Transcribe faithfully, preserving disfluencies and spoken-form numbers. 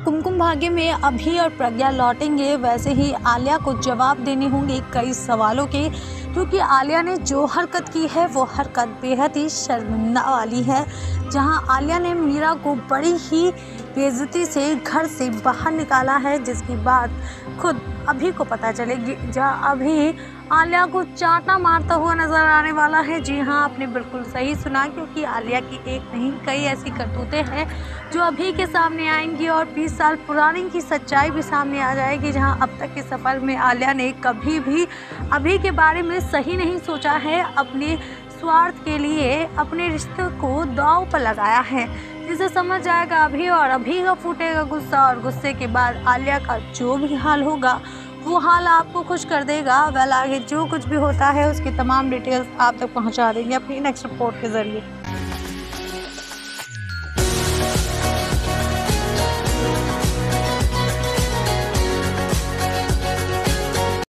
कुमकुम भाग्य में अभी और प्रज्ञा लौटेंगे, वैसे ही आलिया को जवाब देने होंगे कई सवालों के, क्योंकि आलिया ने जो हरकत की है वो हरकत बेहद ही शर्मिंदा वाली है। जहां आलिया ने मीरा को बड़ी ही बेइज्जती से घर से बाहर निकाला है, जिसकी बात खुद अभी को पता चलेगी। जहां अभी आलिया को चांटा मारता हुआ नजर आने वाला है। जी हाँ, आपने बिल्कुल सही सुना, क्योंकि आलिया की एक नहीं कई ऐसी करतूतें हैं जो अभी के सामने आएंगी और बीस साल पुरानी की सच्चाई भी सामने आ जाएगी। जहां अब तक के सफर में आलिया ने कभी भी अभी के बारे में सही नहीं सोचा है, अपने स्वार्थ के लिए अपने रिश्ते को दांव पर लगाया है, जिसे समझ जाएगा अभी, और अभी का फूटेगा गुस्सा, और गुस्से के बाद आलिया का जो भी हाल होगा वो हाल आपको खुश कर देगा। वेल, आगे जो कुछ भी होता है उसकी तमाम डिटेल्स आप तक पहुंचा देंगे अपनी नेक्स्ट रिपोर्ट के जरिए।